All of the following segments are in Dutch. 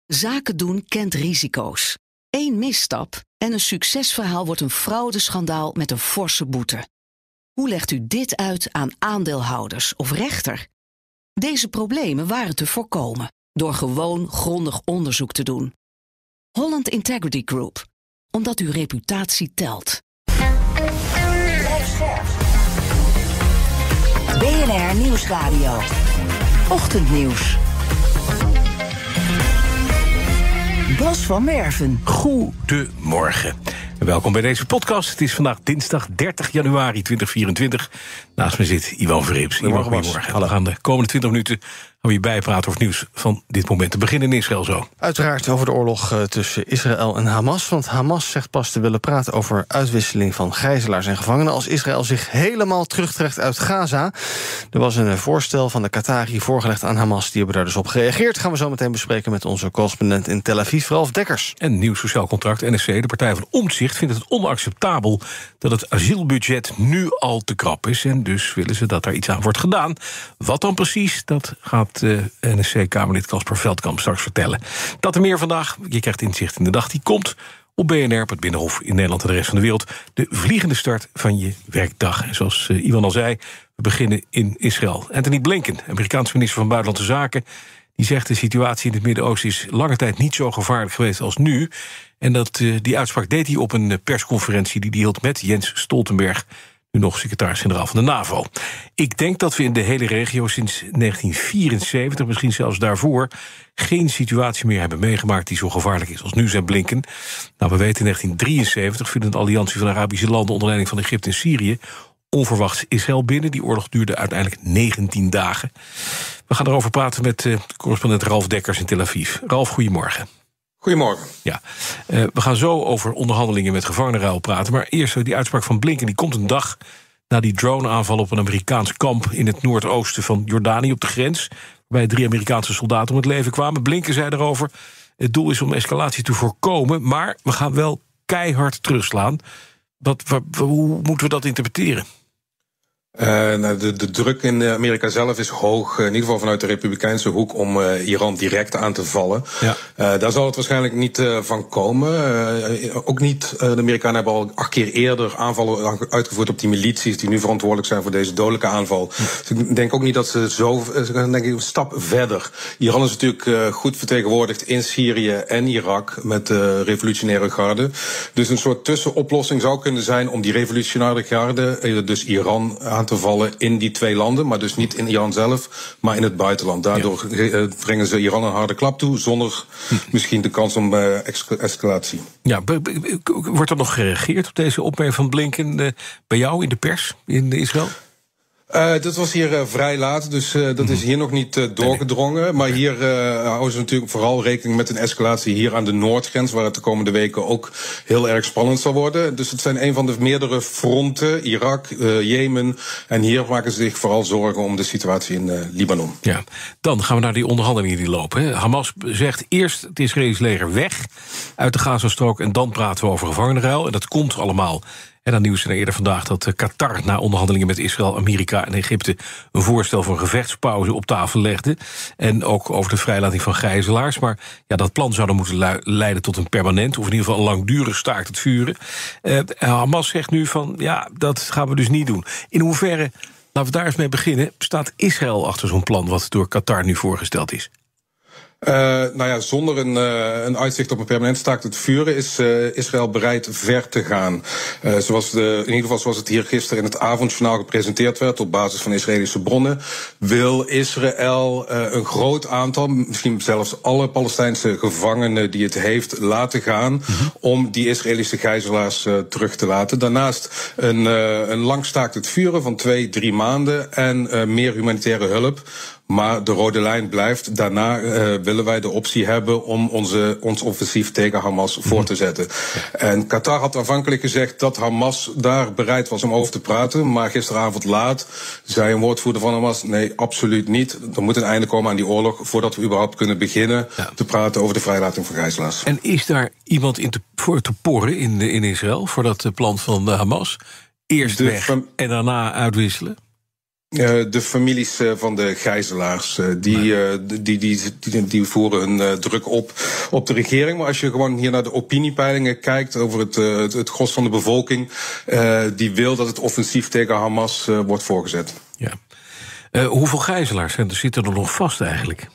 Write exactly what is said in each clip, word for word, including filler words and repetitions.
Zaken doen kent risico's. Eén misstap en een succesverhaal wordt een fraudeschandaal met een forse boete. Hoe legt u dit uit aan aandeelhouders of rechter? Deze problemen waren te voorkomen door gewoon grondig onderzoek te doen. Holland Integrity Group. Omdat uw reputatie telt. B N R Nieuwsradio. Ochtendnieuws. Bas van Werven. Goedemorgen. En welkom bij deze podcast. Het is vandaag dinsdag dertig januari tweeduizend vierentwintig. Naast me zit Iwan Verrips. Goedemorgen. Goedemorgen. We gaan de komende twintig minuten gaan we je bijpraten over het nieuws van dit moment. Te beginnen in Israël zo. Uiteraard over de oorlog uh, tussen Israël en Hamas. Want Hamas zegt pas te willen praten over uitwisseling van gijzelaars en gevangenen als Israël zich helemaal terugtrekt uit Gaza. Er was een voorstel van de Qatari voorgelegd aan Hamas. Die hebben daar dus op gereageerd. Gaan we zo meteen bespreken met onze correspondent in Tel Aviv, Ralf Dekkers. En nieuw sociaal contract. N S C, de partij van Omtzigt, vindt het onacceptabel dat het asielbudget nu al te krap is. En dus willen ze dat er iets aan wordt gedaan. Wat dan precies, dat gaat uh, N S C-Kamerlid Casper Veldkamp straks vertellen. Dat en meer vandaag. Je krijgt inzicht in de dag die komt op B N R, op het Binnenhof in Nederland en de rest van de wereld. De vliegende start van je werkdag. En zoals uh, Iwan al zei, we beginnen in Israël. Anthony Blinken, Amerikaanse minister van Buitenlandse Zaken, die zegt de situatie in het Midden-Oosten is lange tijd niet zo gevaarlijk geweest als nu. En dat, uh, die uitspraak deed hij op een persconferentie die hij hield met Jens Stoltenberg, nu nog secretaris-generaal van de NAVO. Ik denk dat we in de hele regio sinds negentien vierenzeventig, misschien zelfs daarvoor, geen situatie meer hebben meegemaakt die zo gevaarlijk is als nu, zei Blinken. Nou, we weten in negentien drieënzeventig viel een alliantie van Arabische landen onder leiding van Egypte en Syrië onverwachts Israël binnen. Die oorlog duurde uiteindelijk negentien dagen. We gaan erover praten met uh, correspondent Ralf Dekkers in Tel Aviv. Ralf, goedemorgen. Goedemorgen. Ja, uh, we gaan zo over onderhandelingen met gevangenenruil praten. Maar eerst die uitspraak van Blinken, die komt een dag na die drone-aanval op een Amerikaans kamp in het noordoosten van Jordanië op de grens, waarbij drie Amerikaanse soldaten om het leven kwamen. Blinken zei erover, het doel is om escalatie te voorkomen, maar we gaan wel keihard terugslaan. Wat, wat, hoe moeten we dat interpreteren? Uh, nou, de, de druk in Amerika zelf is hoog, in ieder geval vanuit de Republikeinse hoek, om uh, Iran direct aan te vallen. Ja. Uh, daar zal het waarschijnlijk niet uh, van komen. Uh, ook niet, uh, de Amerikanen hebben al acht keer eerder aanvallen uitgevoerd op die milities die nu verantwoordelijk zijn voor deze dodelijke aanval. Ja. Dus ik denk ook niet dat ze zo, ze gaan denk ik een stap verder. Iran is natuurlijk uh, goed vertegenwoordigd in Syrië en Irak met de revolutionaire garde. Dus een soort tussenoplossing zou kunnen zijn om die revolutionaire garde, uh, dus Iran, aan te vallen in die twee landen, maar dus niet in Iran zelf, maar in het buitenland. Daardoor ja. brengen ze Iran een harde klap toe, zonder hm. misschien de kans om uh, escalatie. Ja, wordt er nog gereageerd op deze opmerking van Blinken uh, bij jou in de pers in Israël? Uh, dat was hier uh, vrij laat, dus uh, dat is hier nog niet uh, doorgedrongen. Maar hier uh, houden ze natuurlijk vooral rekening met een escalatie hier aan de noordgrens, waar het de komende weken ook heel erg spannend zal worden. Dus het zijn een van de meerdere fronten, Irak, uh, Jemen. En hier maken ze zich vooral zorgen om de situatie in uh, Libanon. Ja, dan gaan we naar die onderhandelingen die lopen. Hè. Hamas zegt eerst het Israëlisch leger weg uit de Gazastrook en dan praten we over gevangenenruil. En dat komt allemaal. En dan nieuws er eerder vandaag dat Qatar na onderhandelingen met Israël, Amerika en Egypte een voorstel voor een gevechtspauze op tafel legde. En ook over de vrijlating van gijzelaars. Maar ja, dat plan zou dan moeten leiden tot een permanent, of in ieder geval een langdurig staakt het vuren. Uh, Hamas zegt nu van, ja, dat gaan we dus niet doen. In hoeverre, laten we daar eens mee beginnen, staat Israël achter zo'n plan wat door Qatar nu voorgesteld is? Uh, nou ja, zonder een, uh, een uitzicht op een permanent staakt het vuren is uh, Israël bereid ver te gaan. Uh, zoals de, in ieder geval zoals het hier gisteren in het avondjournaal gepresenteerd werd op basis van Israëlische bronnen, wil Israël uh, een groot aantal, misschien zelfs alle Palestijnse gevangenen die het heeft, laten gaan mm-hmm. om die Israëlische gijzelaars uh, terug te laten. Daarnaast een, uh, een lang staakt het vuren van twee, drie maanden en uh, meer humanitaire hulp. Maar de rode lijn blijft. Daarna uh, willen wij de optie hebben om onze, ons offensief tegen Hamas voor te zetten. En Qatar had aanvankelijk gezegd dat Hamas daar bereid was om over te praten. Maar gisteravond laat zei een woordvoerder van Hamas, nee, absoluut niet. Er moet een einde komen aan die oorlog voordat we überhaupt kunnen beginnen ja. te praten over de vrijlating van gijzelaars. En is daar iemand in te, voor te porren in, in Israël voor dat plan van Hamas? Eerst de, weg en daarna uitwisselen? Uh, de families uh, van de gijzelaars, uh, die, uh, die, die, die, die voeren hun uh, druk op op de regering. Maar als je gewoon hier naar de opiniepeilingen kijkt over het, uh, het, het gros van de bevolking, uh, die wil dat het offensief tegen Hamas uh, wordt voorgezet. Ja. Uh, hoeveel gijzelaars zijn er, zitten er nog vast eigenlijk?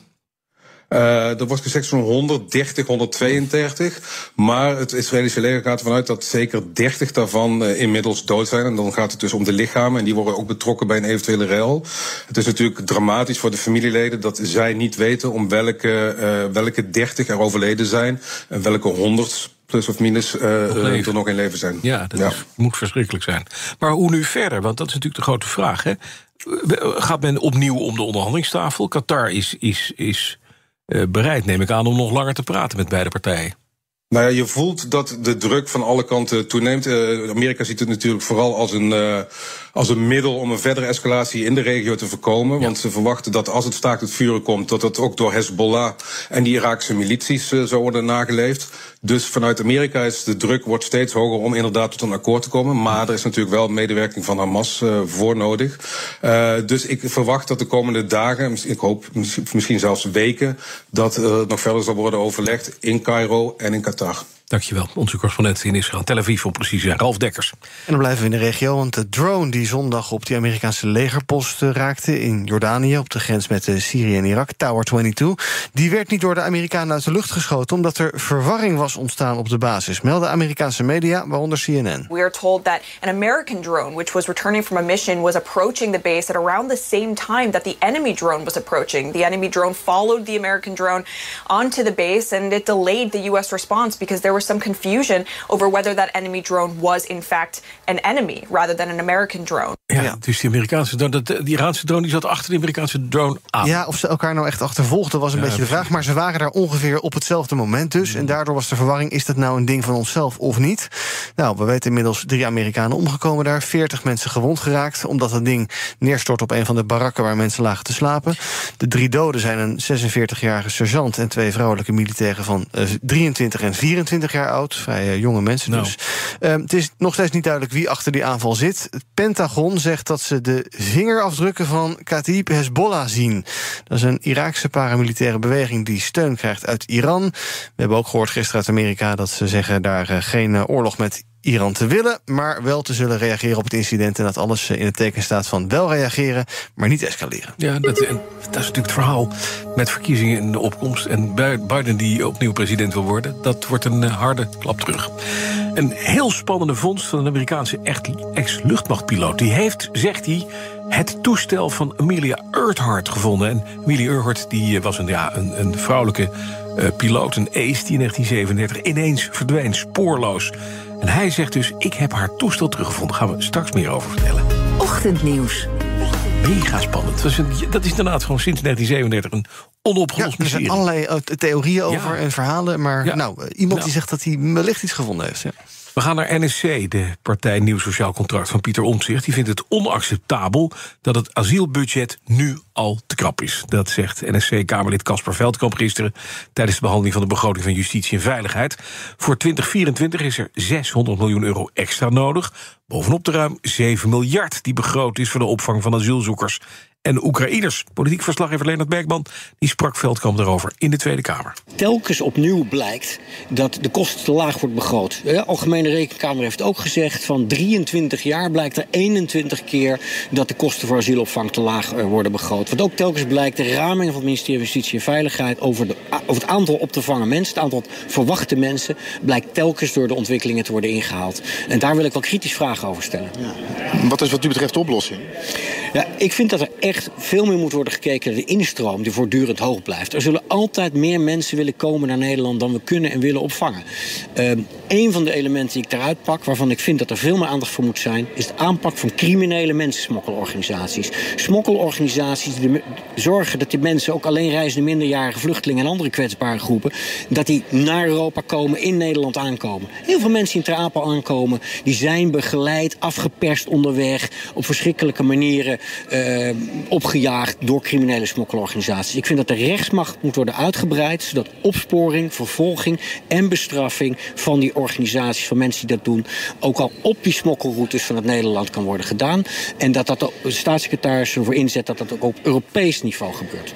Uh, er wordt gezegd zo'n honderddertig, honderdtweeëndertig. Maar het Israëlische leger gaat ervan uit dat zeker dertig daarvan uh, inmiddels dood zijn. En dan gaat het dus om de lichamen. En die worden ook betrokken bij een eventuele rel. Het is natuurlijk dramatisch voor de familieleden dat zij niet weten om welke, uh, welke dertig er overleden zijn. En welke honderd plus of minus uh, uh, er nog in leven zijn. Ja, dat ja. Is, moet verschrikkelijk zijn. Maar hoe nu verder? Want dat is natuurlijk de grote vraag. Hè? Gaat men opnieuw om de onderhandelingstafel? Qatar is... is, is Uh, bereid, neem ik aan, om nog langer te praten met beide partijen. Nou ja, je voelt dat de druk van alle kanten toeneemt. Uh, Amerika ziet het natuurlijk vooral als een, uh, als een middel om een verdere escalatie in de regio te voorkomen. Ja. Want ze verwachten dat als het staakt het vuren komt, dat dat ook door Hezbollah en die Iraakse milities uh, zou worden nageleefd. Dus vanuit Amerika is de druk wordt steeds hoger om inderdaad tot een akkoord te komen. Maar er is natuurlijk wel medewerking van Hamas uh, voor nodig. Uh, dus ik verwacht dat de komende dagen, ik hoop misschien zelfs weken, dat er uh, nog verder zal worden overlegd in Cairo en in Qatar. Dankjewel, onze correspondent in Israël, Tel Aviv, om precies te zijn, Ralf Dekkers. En dan blijven we in de regio, want de drone die zondag op die Amerikaanse legerpost raakte in Jordanië, op de grens met Syrië en Irak, Tower tweeëntwintig, die werd niet door de Amerikanen uit de lucht geschoten, omdat er verwarring was ontstaan op de basis, melden Amerikaanse media, waaronder C N N. We are told that an American drone, which was returning from a mission, was approaching the base at around the same time that the enemy drone was approaching. The enemy drone followed the American drone onto the base, and it delayed the U S response because there was some confusion over whether that enemy drone was in fact an enemy rather than an American drone. Ja, ja. Dus die Amerikaanse drone, de, de Iraanse drone die zat achter de Amerikaanse drone aan. Ja, of ze elkaar nou echt achtervolgden was een ja, beetje de vraag, maar ze waren daar ongeveer op hetzelfde moment dus. En daardoor was de verwarring, is dat nou een ding van onszelf of niet? Nou, we weten inmiddels drie Amerikanen omgekomen daar, veertig mensen gewond geraakt, omdat het ding neerstort op een van de barakken waar mensen lagen te slapen. De drie doden zijn een zesenveertigjarige sergeant en twee vrouwelijke militairen van uh, drieëntwintig en vierentwintig jaar oud. Vrij uh, jonge mensen nou. dus. Uh, het is nog steeds niet duidelijk wie achter die aanval zit. Het Pentagon zegt dat ze de vingerafdrukken van Kataib Hezbollah zien. Dat is een Iraakse paramilitaire beweging die steun krijgt uit Iran. We hebben ook gehoord gisteren uit Amerika dat ze zeggen daar uh, geen uh, oorlog met Iran te willen, maar wel te zullen reageren op het incident en dat alles in het teken staat van wel reageren, maar niet escaleren. Ja, dat, dat is natuurlijk het verhaal met verkiezingen in de opkomst en Biden die opnieuw president wil worden. Dat wordt een harde klap terug. Een heel spannende vondst van een Amerikaanse ex-luchtmachtpiloot. Die heeft, zegt hij, het toestel van Amelia Earhart gevonden. En Amelia Earhart die was een, ja, een, een vrouwelijke uh, piloot, een ace, die in negentien zevenendertig ineens verdween, spoorloos. En hij zegt dus, ik heb haar toestel teruggevonden. Daar gaan we straks meer over vertellen. Ochtendnieuws. Mega spannend. Dat is, een, dat is inderdaad gewoon sinds negentien zevenendertig een onopgelost ja, er zijn mysterie. allerlei uh, theorieën over ja. en verhalen. Maar ja. nou, iemand nou. die zegt dat hij wellicht iets gevonden heeft. Ja. We gaan naar N S C, de partij Nieuw Sociaal Contract van Pieter Omtzigt. Die vindt het onacceptabel dat het asielbudget nu al te krap is. Dat zegt N S C-Kamerlid Casper Veldkamp gisteren tijdens de behandeling van de begroting van Justitie en Veiligheid. Voor twintig vierentwintig is er zeshonderd miljoen euro extra nodig, bovenop de ruim zeven miljard die begroot is voor de opvang van asielzoekers en Oekraïners. Politiek verslaggever Leonard Bergman die sprak Veldkamp daarover in de Tweede Kamer. Telkens opnieuw blijkt dat de kosten te laag wordt begroot. De Algemene Rekenkamer heeft ook gezegd van drieëntwintig jaar blijkt er eenentwintig keer dat de kosten voor asielopvang te laag worden begroot. Wat ook telkens blijkt, de ramingen van het ministerie van Justitie en Veiligheid over, de, over het aantal op te vangen mensen, het aantal verwachte mensen, blijkt telkens door de ontwikkelingen te worden ingehaald. En daar wil ik wel kritisch vragen over stellen. Ja. Wat is wat u betreft de oplossing? Ja, ik vind dat er echt veel meer moet worden gekeken naar de instroom die voortdurend hoog blijft. Er zullen altijd meer mensen willen komen naar Nederland dan we kunnen en willen opvangen. Uh, een van de elementen die ik daaruit pak, waarvan ik vind dat er veel meer aandacht voor moet zijn, is de aanpak van criminele mensensmokkelorganisaties. Smokkelorganisaties die zorgen dat die mensen, ook alleenreizende minderjarige vluchtelingen en andere kwetsbare groepen, dat die naar Europa komen, in Nederland aankomen. Heel veel mensen die in Ter Apel aankomen, die zijn begeleid, afgeperst onderweg, op verschrikkelijke manieren uh, opgejaagd door criminele smokkelorganisaties. Ik vind dat de rechtsmacht moet worden uitgebreid, zodat opsporing, vervolging en bestraffing van die organisaties, van mensen die dat doen, ook al op die smokkelroutes van het Nederland kan worden gedaan. En dat dat de staatssecretaris ervoor inzet dat dat ook op Europees niveau gebeurt.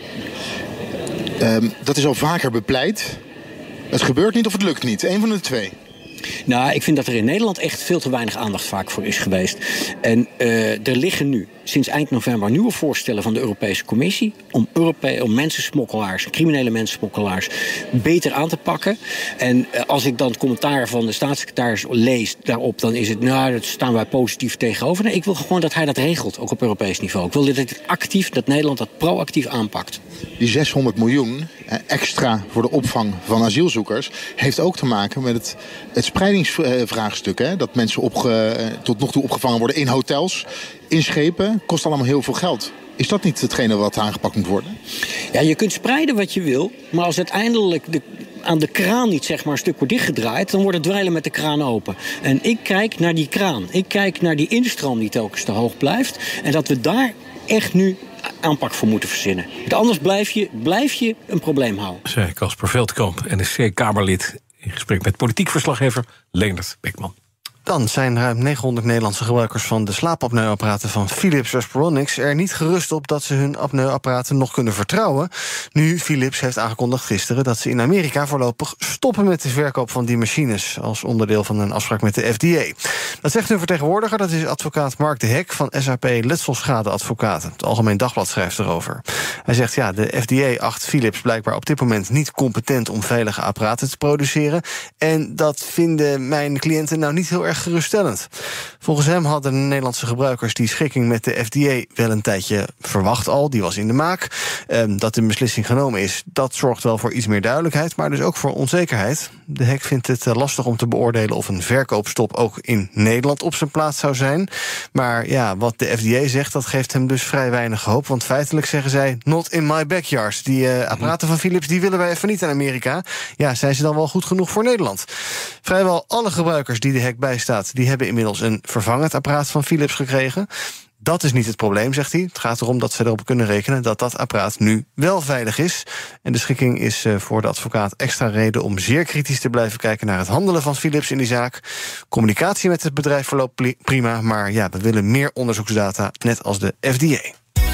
Um, dat is al vaker bepleit. Het gebeurt niet of het lukt niet. Eén van de twee. Nou, ik vind dat er in Nederland echt veel te weinig aandacht vaak voor is geweest. En uh, er liggen nu sinds eind november nieuwe voorstellen van de Europese Commissie om, Europe- om mensensmokkelaars, criminele mensensmokkelaars, beter aan te pakken. En uh, als ik dan het commentaar van de staatssecretaris lees daarop, dan is het, nou, daar staan wij positief tegenover. Nee, ik wil gewoon dat hij dat regelt, ook op Europees niveau. Ik wil dat het actief, dat Nederland dat proactief aanpakt. Die zeshonderd miljoen eh, extra voor de opvang van asielzoekers heeft ook te maken met het, het spreidingsvraagstuk. Hè? Dat mensen opge, tot nog toe opgevangen worden in hotels, in schepen, kost allemaal heel veel geld. Is dat niet hetgene wat aangepakt moet worden? Ja, je kunt spreiden wat je wil, maar als uiteindelijk de, aan de kraan niet zeg maar een stuk wordt dichtgedraaid, dan wordt het dweilen met de kraan open. En ik kijk naar die kraan. Ik kijk naar die instroom die telkens te hoog blijft. En dat we daar echt nu aanpak voor moeten verzinnen. Want anders blijf je, blijf je een probleem houden. Zei Casper Veldkamp, N S C-Kamerlid, in gesprek met politiek verslaggever Leendert Beckman. Dan zijn ruim negenhonderd Nederlandse gebruikers van de slaapapneuapparaten van Philips Respironics er niet gerust op dat ze hun apneuapparaten nog kunnen vertrouwen. Nu Philips heeft aangekondigd gisteren dat ze in Amerika voorlopig stoppen met de verkoop van die machines als onderdeel van een afspraak met de F D A. Dat zegt hun vertegenwoordiger, dat is advocaat Mark de Hek van S A P Letselschadeadvocaten. Het Algemeen Dagblad schrijft erover. Hij zegt, ja, de F D A acht Philips blijkbaar op dit moment niet competent om veilige apparaten te produceren. En dat vinden mijn cliënten nou niet heel erg geruststellend. Volgens hem hadden de Nederlandse gebruikers die schikking met de F D A wel een tijdje verwacht al. Die was in de maak. Um, dat de beslissing genomen is, dat zorgt wel voor iets meer duidelijkheid, maar dus ook voor onzekerheid. De Hek vindt het uh, lastig om te beoordelen of een verkoopstop ook in Nederland op zijn plaats zou zijn. Maar ja, wat de F D A zegt, dat geeft hem dus vrij weinig hoop. Want feitelijk zeggen zij, not in my backyard. Die uh, apparaten van Philips, die willen wij even niet in Amerika. Ja, zijn ze dan wel goed genoeg voor Nederland? Vrijwel alle gebruikers die de Hek bijstaat, die hebben inmiddels een vervangend apparaat van Philips gekregen. Dat is niet het probleem, zegt hij. Het gaat erom dat ze erop kunnen rekenen dat dat apparaat nu wel veilig is. En de schikking is uh, voor de advocaat extra reden om zeer kritisch te blijven kijken naar het handelen van Philips in die zaak. Communicatie met het bedrijf verloopt prima, maar ja, we willen meer onderzoeksdata, net als de F D A.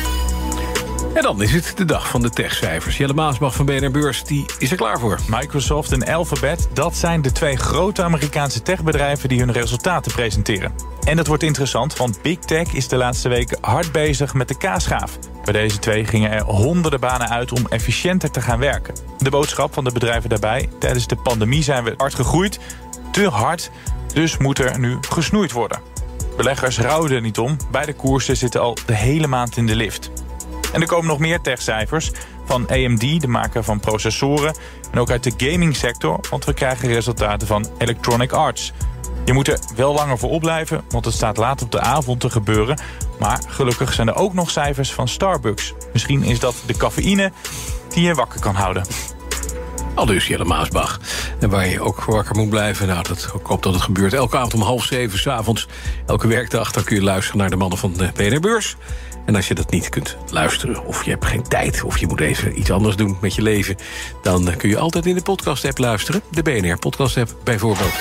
En dan is het de dag van de techcijfers. Jelle Maasbach van B N R Beurs, die is er klaar voor. Microsoft en Alphabet, dat zijn de twee grote Amerikaanse techbedrijven die hun resultaten presenteren. En dat wordt interessant, want Big Tech is de laatste weken hard bezig met de kaasschaaf. Bij deze twee gingen er honderden banen uit om efficiënter te gaan werken. De boodschap van de bedrijven daarbij: tijdens de pandemie zijn we hard gegroeid, te hard, dus moet er nu gesnoeid worden. Beleggers rouwen er niet om, beide koersen zitten al de hele maand in de lift. En er komen nog meer techcijfers van A M D, de maker van processoren, en ook uit de gamingsector, want we krijgen resultaten van Electronic Arts. Je moet er wel langer voor opblijven, want het staat laat op de avond te gebeuren. Maar gelukkig zijn er ook nog cijfers van Starbucks. Misschien is dat de cafeïne die je wakker kan houden. Aldus Jelle Maasbach. En waar je ook wakker moet blijven, nou, dat, ik hoop dat het gebeurt. Elke avond om half zeven 's avonds, elke werkdag, dan kun je luisteren naar de mannen van de B N R Beurs. En als je dat niet kunt luisteren, of je hebt geen tijd, of je moet even iets anders doen met je leven, dan kun je altijd in de podcast-app luisteren. De B N R podcast-app bijvoorbeeld.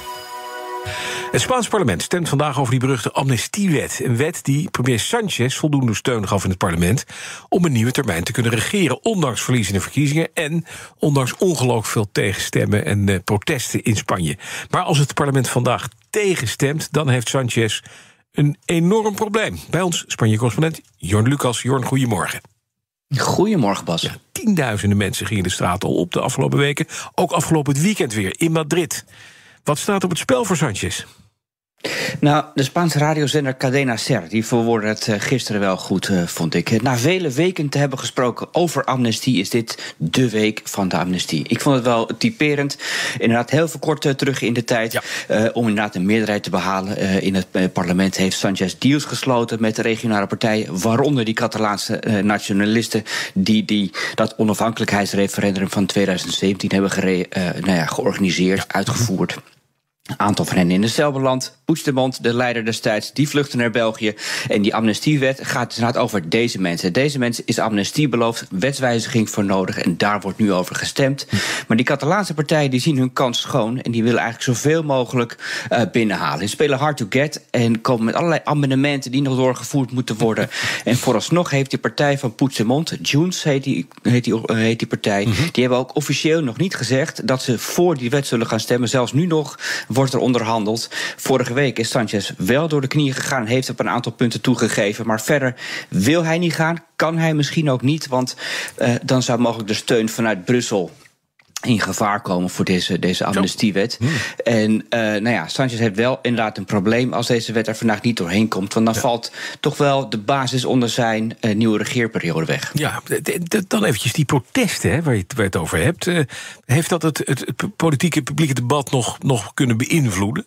Het Spaanse parlement stemt vandaag over die beruchte amnestiewet. Een wet die premier Sanchez voldoende steun gaf in het parlement om een nieuwe termijn te kunnen regeren, ondanks verlies in de verkiezingen en ondanks ongelooflijk veel tegenstemmen en uh, protesten in Spanje. Maar als het parlement vandaag tegenstemt, dan heeft Sanchez een enorm probleem. Bij ons Spanje-correspondent Jorn Lucas. Jorn, goedemorgen. Goedemorgen, Bas. Ja, tienduizenden mensen gingen de straat al op de afgelopen weken. Ook afgelopen weekend weer in Madrid. Wat staat op het spel voor Sanchez? Nou, de Spaanse radiozender Cadena Ser, die verwoordde het gisteren wel goed, uh, vond ik. Na vele weken te hebben gesproken over amnestie, is dit de week van de amnestie. Ik vond het wel typerend. Inderdaad, heel veel kort uh, terug in de tijd. Ja. Uh, om inderdaad een meerderheid te behalen uh, in het uh, parlement heeft Sanchez deals gesloten met de regionale partijen, waaronder die Catalaanse uh, nationalisten die, die dat onafhankelijkheidsreferendum van tweeduizend zeventien hebben gere- uh, nou ja, georganiseerd, ja. uitgevoerd. Een aantal van hen in de cel beland. Puigdemont, de leider destijds, die vluchtte naar België. En die amnestiewet gaat dus inderdaad over deze mensen. Deze mensen is amnestie beloofd, wetswijziging voor nodig. En daar wordt nu over gestemd. Maar die Catalaanse partijen die zien hun kans schoon. En die willen eigenlijk zoveel mogelijk uh, binnenhalen. Die spelen hard to get en komen met allerlei amendementen die nog doorgevoerd moeten worden. En vooralsnog heeft die partij van Puigdemont, Junts heet die, heet die, uh, heet die partij, mm-hmm. die hebben ook officieel nog niet gezegd dat ze voor die wet zullen gaan stemmen. Zelfs nu nog wordt er onderhandeld. Vorige week is Sanchez wel door de knieën gegaan, heeft op een aantal punten toegegeven. Maar verder wil hij niet gaan, kan hij misschien ook niet, want uh, dan zou mogelijk de steun vanuit Brussel in gevaar komen voor deze, deze amnestiewet. Hmm. En uh, nou ja, Sanchez heeft wel inderdaad een probleem als deze wet er vandaag niet doorheen komt. Want dan ja. valt toch wel de basis onder zijn uh, nieuwe regeerperiode weg. Ja, dan eventjes die protesten hè, waar, je, waar je het over hebt. Uh, heeft dat het, het, het politieke publieke debat nog, nog kunnen beïnvloeden?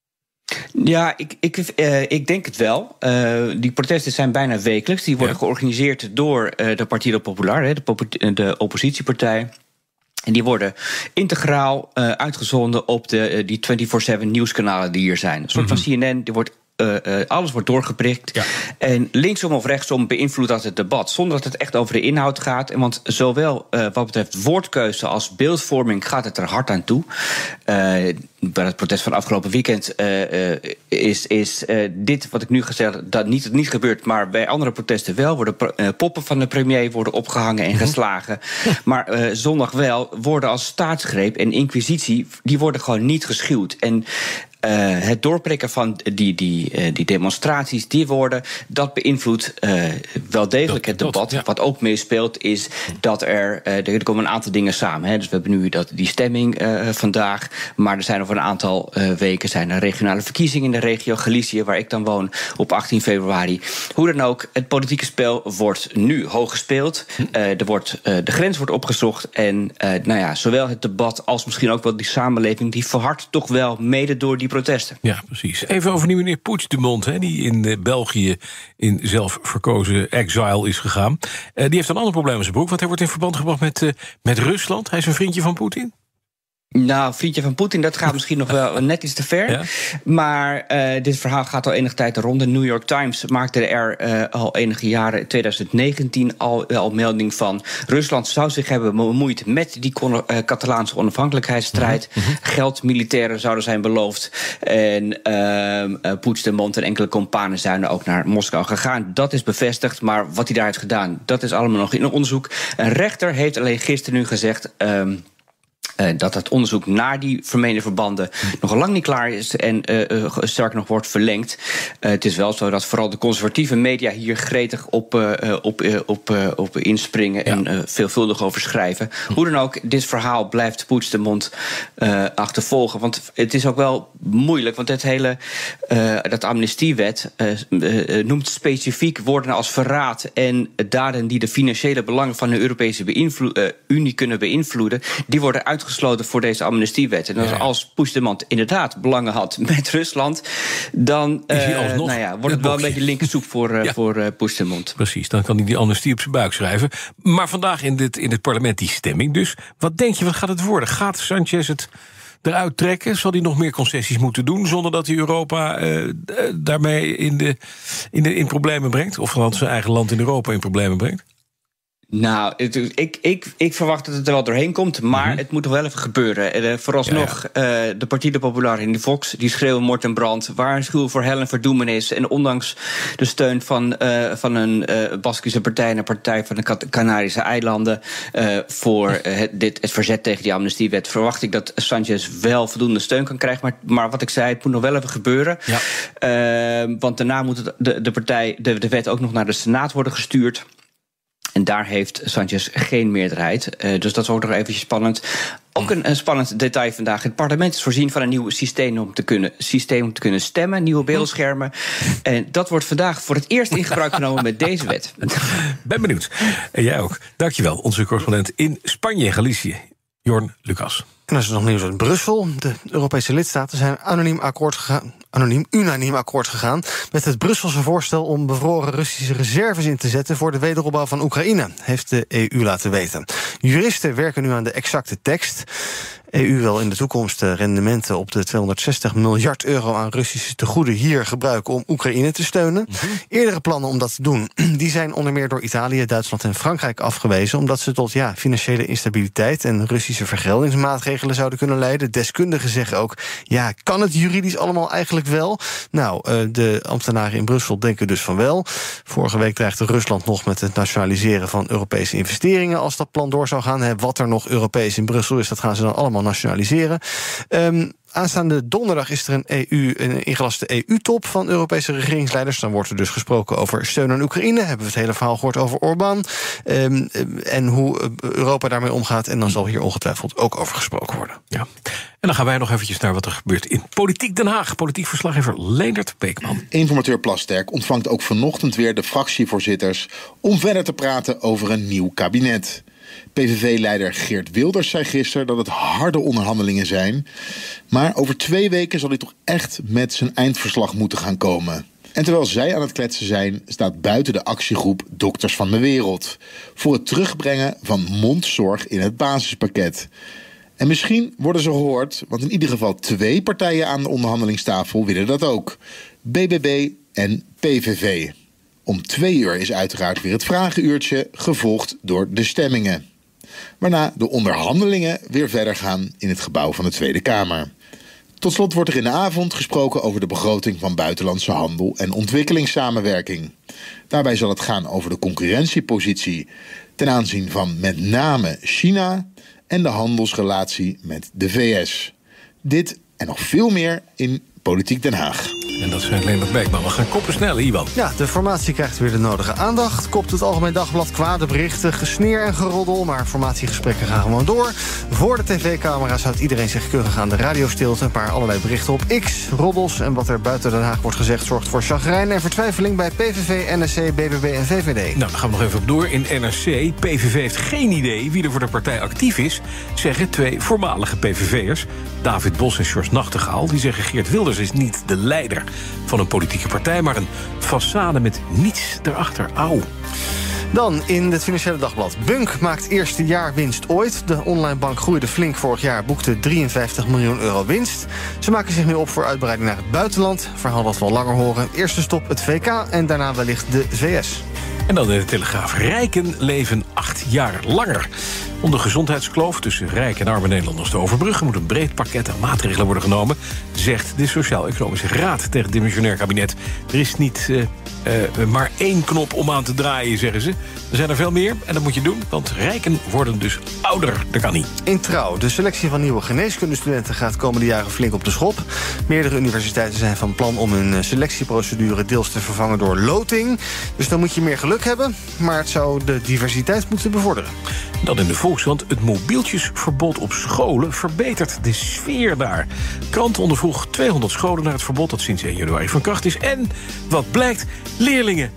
Ja, ik, ik, uh, ik denk het wel. Uh, die protesten zijn bijna wekelijks. Die worden ja. georganiseerd door uh, de Partido Popular, hè, de, pop- de oppositiepartij. En die worden integraal uh, uitgezonden op de, uh, die vierentwintig zeven nieuwskanalen die hier zijn. Een soort mm-hmm. van C N N, die wordt Uh, uh, alles wordt doorgeprikt. Ja. En linksom of rechtsom beïnvloedt dat het debat, zonder dat het echt over de inhoud gaat. En want zowel uh, wat betreft woordkeuze als beeldvorming gaat het er hard aan toe. Uh, bij het protest van afgelopen weekend uh, uh, is, is uh, dit wat ik nu gezegd heb, dat niet, niet gebeurt, maar bij andere protesten wel. Worden uh, poppen van de premier worden opgehangen en mm-hmm. geslagen. Maar uh, zondag wel worden als staatsgreep en inquisitie, die worden gewoon niet geschuwd. En Uh, het doorprikken van die, die, uh, die demonstraties, die woorden, dat beïnvloedt uh, wel degelijk dat, het debat. Dat, ja. Wat ook meespeelt is dat er, uh, er komen een aantal dingen samen. Hè. Dus we hebben nu dat, die stemming uh, vandaag, maar er zijn over een aantal uh, weken zijn er regionale verkiezingen in de regio Galicië, waar ik dan woon, op achttien februari. Hoe dan ook, het politieke spel wordt nu hoog gespeeld. Uh, er wordt, uh, de grens wordt opgezocht en uh, nou ja, zowel het debat als misschien ook wel die samenleving, die verhardt toch wel mede door die protesten. Ja, precies. Even over die meneer Puigdemont, hè, die in uh, België in zelfverkozen exile is gegaan. Uh, die heeft een ander probleem in zijn broek, want hij wordt in verband gebracht met, uh, met Rusland. Hij is een vriendje van Poetin. Nou, vriendje van Poetin, dat gaat misschien nog wel net iets te ver. Ja. Maar uh, dit verhaal gaat al enige tijd de ronde. New York Times maakte er uh, al enige jaren, in twintig negentien, al, al melding van. Rusland zou zich hebben bemoeid met die uh, Catalaanse onafhankelijkheidsstrijd. Mm-hmm. Geld, militairen zouden zijn beloofd. En uh, uh, Puigdemont en enkele kompanen zijn ook naar Moskou gegaan. Dat is bevestigd, maar wat hij daar heeft gedaan, dat is allemaal nog in onderzoek. Een rechter heeft alleen gisteren nu gezegd Uh, Uh, dat het onderzoek naar die vermeende verbanden nog lang niet klaar is en uh, uh, sterk nog wordt verlengd. Uh, het is wel zo dat vooral de conservatieve media hier gretig op, uh, op, uh, op, uh, op inspringen ja. en uh, veelvuldig over schrijven. Hoe dan ook, dit verhaal blijft Puigdemont uh, achtervolgen. Want het is ook wel moeilijk, want het hele uh, dat amnestiewet uh, uh, noemt specifiek woorden als verraad en daden die de financiële belangen van de Europese beïnvlo- uh, Unie kunnen beïnvloeden, die worden uitgesloten voor deze amnestiewet. En als, ja, ja. als Puigdemont inderdaad belangen had met Rusland, dan uh, nou ja, wordt het wel een beetje linkersoep voor, uh, ja. voor uh, Puigdemont. Precies, dan kan hij die amnestie op zijn buik schrijven. Maar vandaag in dit, in het parlement die stemming dus. Wat denk je, wat gaat het worden? Gaat Sanchez het eruit trekken? Zal hij nog meer concessies moeten doen zonder dat hij Europa uh, daarmee in, de, in, de, in problemen brengt? Of dat zijn eigen land in Europa in problemen brengt? Nou, het, ik, ik, ik verwacht dat het er wel doorheen komt, maar mm-hmm. het moet nog wel even gebeuren. Uh, vooralsnog, ja, ja. Uh, de Partido Popular in de Vox, die schreeuwen moord en brand, waarschuwen voor hel en verdoemenis. En ondanks de steun van, uh, van een uh, Baskische partij en een partij van de Canarische eilanden uh, voor uh, het, dit, het verzet tegen die amnestiewet, verwacht ik dat Sanchez wel voldoende steun kan krijgen. Maar, maar wat ik zei, het moet nog wel even gebeuren. Ja. Uh, want daarna moet het, de, de, partij, de, de wet ook nog naar de Senaat worden gestuurd. En daar heeft Sanchez geen meerderheid. Uh, dus dat is ook nog eventjes spannend. Ook een, een spannend detail vandaag. Het parlement is voorzien van een nieuw systeem om te kunnen, systeem om te kunnen stemmen. Nieuwe beeldschermen. En dat wordt vandaag voor het eerst in gebruik genomen met deze wet. Ben benieuwd. En jij ook. Dankjewel, onze correspondent in Spanje, Galicië, Jorn Lucas. En dan is er nog nieuws uit Brussel. De Europese lidstaten zijn anoniem akkoord gegaan. Anoniem, unaniem akkoord gegaan met het Brusselse voorstel om bevroren Russische reserves in te zetten voor de wederopbouw van Oekraïne, heeft de E U laten weten. Juristen werken nu aan de exacte tekst. E U wil in de toekomst de rendementen op de tweehonderdzestig miljard euro aan Russische tegoeden hier gebruiken om Oekraïne te steunen. Mm-hmm. Eerdere plannen om dat te doen, die zijn onder meer door Italië, Duitsland en Frankrijk afgewezen, omdat ze tot ja, financiële instabiliteit en Russische vergeldingsmaatregelen zouden kunnen leiden. Deskundigen zeggen ook, ja, kan het juridisch allemaal eigenlijk wel? Nou, de ambtenaren in Brussel denken dus van wel. Vorige week dreigde Rusland nog met het nationaliseren van Europese investeringen als dat plan door zou gaan. Wat er nog Europees in Brussel is, dat gaan ze dan allemaal nationaliseren. Um, Aanstaande donderdag is er een E U, een ingelaste E U-top van Europese regeringsleiders. Dan wordt er dus gesproken over steun aan Oekraïne. Hebben we het hele verhaal gehoord over Orbán. Um, en hoe Europa daarmee omgaat. En dan zal hier ongetwijfeld ook over gesproken worden. Ja. En dan gaan wij nog eventjes naar wat er gebeurt in Politiek Den Haag. Politiek verslaggever Leendert Beekman. Informateur Plasterk ontvangt ook vanochtend weer de fractievoorzitters om verder te praten over een nieuw kabinet. P V V-leider Geert Wilders zei gisteren dat het harde onderhandelingen zijn. Maar over twee weken zal hij toch echt met zijn eindverslag moeten gaan komen. En terwijl zij aan het kletsen zijn, staat buiten de actiegroep Dokters van de Wereld voor het terugbrengen van mondzorg in het basispakket. En misschien worden ze gehoord, want in ieder geval twee partijen aan de onderhandelingstafel willen dat ook. B B B en P V V. Om twee uur is uiteraard weer het vragenuurtje, gevolgd door de stemmingen. Waarna de onderhandelingen weer verder gaan in het gebouw van de Tweede Kamer. Tot slot wordt er in de avond gesproken over de begroting van buitenlandse handel en ontwikkelingssamenwerking. Daarbij zal het gaan over de concurrentiepositie ten aanzien van met name China en de handelsrelatie met de V S. Dit en nog veel meer in Politiek Den Haag. En dat zijn Leendert Beekman. We gaan koppen snel, Iwan. Ja, de formatie krijgt weer de nodige aandacht. Kopt het Algemeen Dagblad kwade berichten, gesneer en geroddel. Maar formatiegesprekken gaan gewoon door. Voor de tv-camera's houdt iedereen zich keurig aan de radiostilte. Maar allerlei berichten op X, roddels en wat er buiten Den Haag wordt gezegd zorgt voor chagrijn en vertwijfeling bij P V V, N S C, B B B en V V D. Nou, dan gaan we nog even op door. In N R C, P V V heeft geen idee wie er voor de partij actief is, zeggen twee voormalige P V V'ers. David Bos en Sjors Nachtegaal. Die zeggen Geert Wilders is niet de leider van een politieke partij, maar een façade met niets erachter. Auw. Dan in het Financiële Dagblad. Bunk maakt eerste jaar winst ooit. De online bank groeide flink vorig jaar, boekte drieënvijftig miljoen euro winst. Ze maken zich nu op voor uitbreiding naar het buitenland. Verhaal dat we al langer horen. Eerste stop het V K en daarna wellicht de V S. En dan in de Telegraaf. Rijken leven acht jaar langer. Om de gezondheidskloof tussen rijke en arme Nederlanders te overbruggen moet een breed pakket aan maatregelen worden genomen, zegt de Sociaal-Economische Raad tegen het demissionair kabinet. Er is niet uh, uh, maar één knop om aan te draaien, zeggen ze. Er zijn er veel meer en dat moet je doen, want rijken worden dus ouder. Dat kan niet. In Trouw. De selectie van nieuwe geneeskundestudenten gaat komende jaren flink op de schop. Meerdere universiteiten zijn van plan om hun selectieprocedure deels te vervangen door loting. Dus dan moet je meer geluk hebben, maar het zou de diversiteit moeten bevorderen. Dan in de Volkskrant. Het mobieltjesverbod op scholen verbetert de sfeer daar. Krant ondervroeg tweehonderd scholen naar het verbod dat sinds één januari van kracht is. En wat blijkt, leerlingen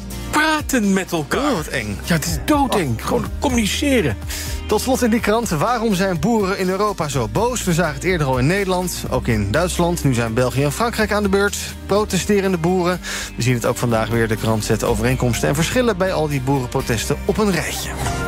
praten met elkaar. Oh, wat eng. Ja, het is doodeng. Oh. Gewoon communiceren. Tot slot in die krant. Waarom zijn boeren in Europa zo boos? We zagen het eerder al in Nederland, ook in Duitsland. Nu zijn België en Frankrijk aan de beurt. Protesterende boeren. We zien het ook vandaag weer. De krant zet overeenkomsten en verschillen bij al die boerenprotesten op een rijtje.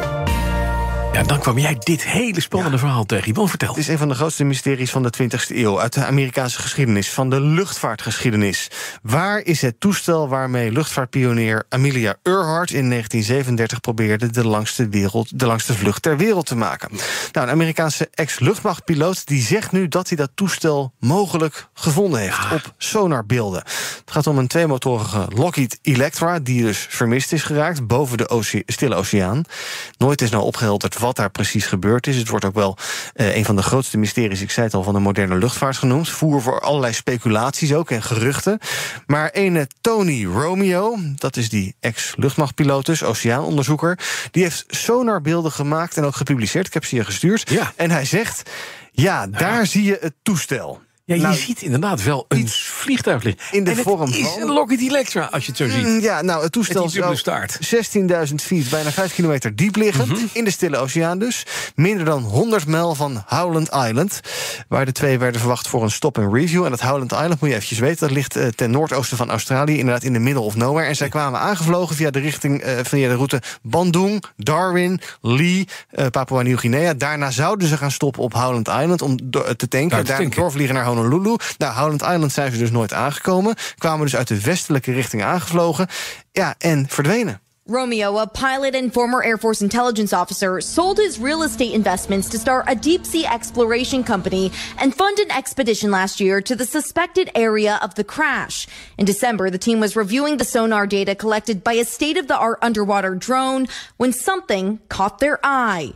Ja, dan kwam jij dit hele spannende ja. verhaal tegen. Ivan, vertel. Het is een van de grootste mysteries van de twintigste eeuw... uit de Amerikaanse geschiedenis, van de luchtvaartgeschiedenis. Waar is het toestel waarmee luchtvaartpionier Amelia Earhart in negentien zevenendertig probeerde de langste, wereld, de langste vlucht ter wereld te maken? Nou, een Amerikaanse ex-luchtmachtpiloot die zegt nu dat hij dat toestel mogelijk gevonden heeft ja. op sonarbeelden. Het gaat om een tweemotorige Lockheed Electra, die dus vermist is geraakt boven de oce- Stille Oceaan. Nooit is nou opgehelderd wat daar precies gebeurd is. Het wordt ook wel uh, een van de grootste mysteries, ik zei het al, van de moderne luchtvaart genoemd. Voer voor allerlei speculaties ook en geruchten. Maar ene Tony Romeo, dat is die ex-luchtmachtpiloot dus, oceaanonderzoeker, die heeft sonarbeelden gemaakt en ook gepubliceerd. Ik heb ze je gestuurd. Ja. En hij zegt, ja, daar ja. zie je het toestel. Ja, je Nou, ziet inderdaad wel een vliegtuig liggen. in de en vorm het is van- een Lockheed Electra, als je het zo ziet. Mm, Ja, nou, het toestel Met die dubbele zou staart. zestienduizend feet, bijna vijf kilometer diep liggen. Mhm. In de Stille Oceaan dus. Minder dan honderd mijl van Howland Island. Waar de twee werden verwacht voor een stop en review. En dat Howland Island, moet je eventjes weten, dat ligt uh, ten noordoosten van Australië. Inderdaad in de middle of nowhere. En zij kwamen aangevlogen via de richting, uh, via de route Bandung, Darwin, Lee, uh, Papua Nieuw-Guinea. Daarna zouden ze gaan stoppen op Howland Island om do- te tanken. te Daar tanken. doorvliegen naar Honolulu. Nou, Howland Island zijn ze dus nooit aangekomen. Kwamen dus uit de westelijke richting aangevlogen. Ja, en verdwenen. Romeo, a pilot and former Air Force intelligence officer, sold his real estate investments to start a deep sea exploration company and fund an expedition last year to the suspected area of the crash. In December, the team was reviewing the sonar data collected by a state-of-the-art underwater drone when something caught their eye.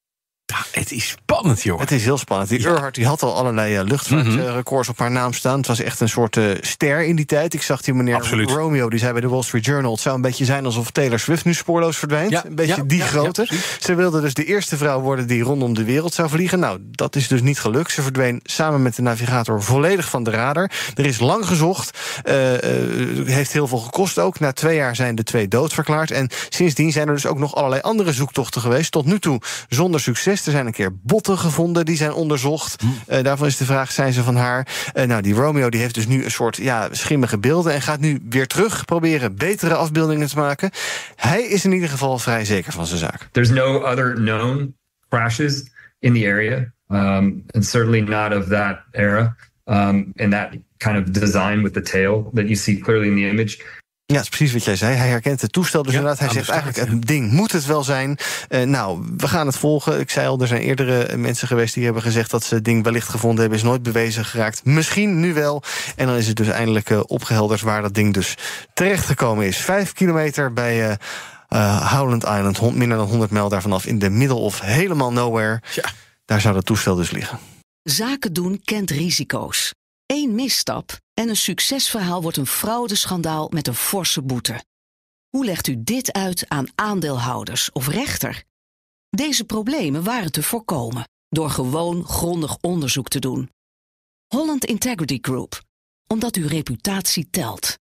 Ja, het is spannend, joh. Het is heel spannend. Die Earhart die had al allerlei uh, luchtvaartrecords op haar naam staan. Het was echt een soort uh, ster in die tijd. Ik zag die meneer Absoluut. Romeo, die zei bij de Wall Street Journal... het zou een beetje zijn alsof Taylor Swift nu spoorloos verdwijnt. Ja, een beetje ja, die ja, grootte. ja, Ze wilde dus de eerste vrouw worden die rondom de wereld zou vliegen. Nou, dat is dus niet gelukt. Ze verdween samen met de navigator volledig van de radar. Er is lang gezocht. Uh, uh, heeft heel veel gekost ook. Na twee jaar zijn de twee doodverklaard. En sindsdien zijn er dus ook nog allerlei andere zoektochten geweest. Tot nu toe zonder succes. Er zijn een keer botten gevonden, die zijn onderzocht. Hm. Uh, daarvan is de vraag, zijn ze van haar? Uh, nou, die Romeo die heeft dus nu een soort ja, schimmige beelden... en gaat nu weer terug proberen betere afbeeldingen te maken. Hij is in ieder geval vrij zeker van zijn zaak. There's no other known crashes in the area. Um, and certainly not of that era. Um, and that kind of design with the tail that you see clearly in the image. Ja, dat is precies wat jij zei. Hij herkent het toestel dus ja, inderdaad. Hij zegt eigenlijk, het ding moet het wel zijn. Uh, nou, we gaan het volgen. Ik zei al, er zijn eerdere mensen geweest die hebben gezegd... dat ze het ding wellicht gevonden hebben, is nooit bewezen geraakt. Misschien nu wel. En dan is het dus eindelijk uh, opgehelderd waar dat ding dus terechtgekomen is. Vijf kilometer bij... Uh, Uh, Howland Island, hond, minder dan honderd mijl daarvan af... in de middle of helemaal nowhere. Ja. Daar zou dat toestel dus liggen. Zaken doen kent risico's. Eén misstap en een succesverhaal wordt een fraudeschandaal met een forse boete. Hoe legt u dit uit aan aandeelhouders of rechter? Deze problemen waren te voorkomen door gewoon grondig onderzoek te doen. Holland Integrity Group, omdat uw reputatie telt.